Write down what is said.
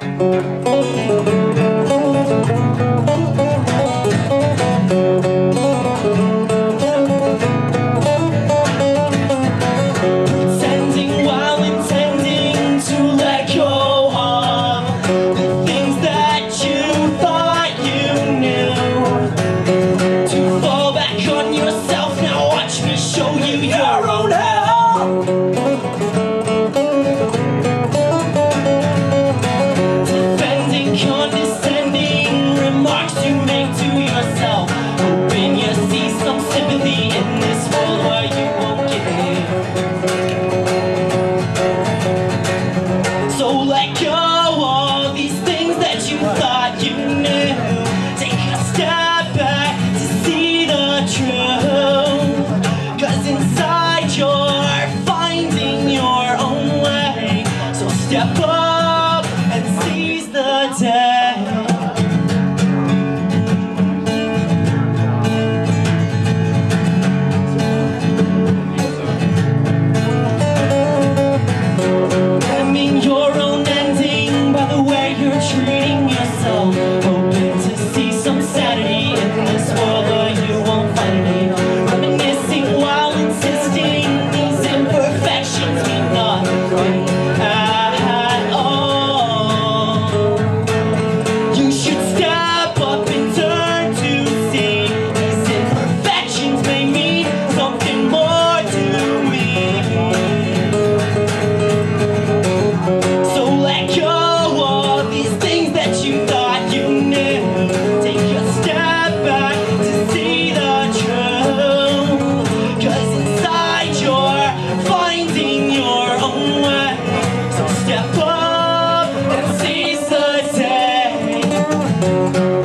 Pretending while intending to let go of the things that you thought you knew. To fall back on yourself, now watch me show you your own hell. Defending condescending remarks you make to yourself, hoping you see some sympathy in this world where you won't give. So let go of these things that you thought you knew. Take a step back to see the truth, 'cause inside you're finding your own way. So step up and seize the day. Your own ending by the way you're treating yourself, hoping to see some sanity in this world where you won't find any. Reminiscing while insisting these imperfections mean nothing at all. You should step up and turn to see these imperfections may mean something more to me. So let go of these things that you thought you knew. Take a step back to see the truth, 'cause inside you're finding your own way. So step up and seize the day.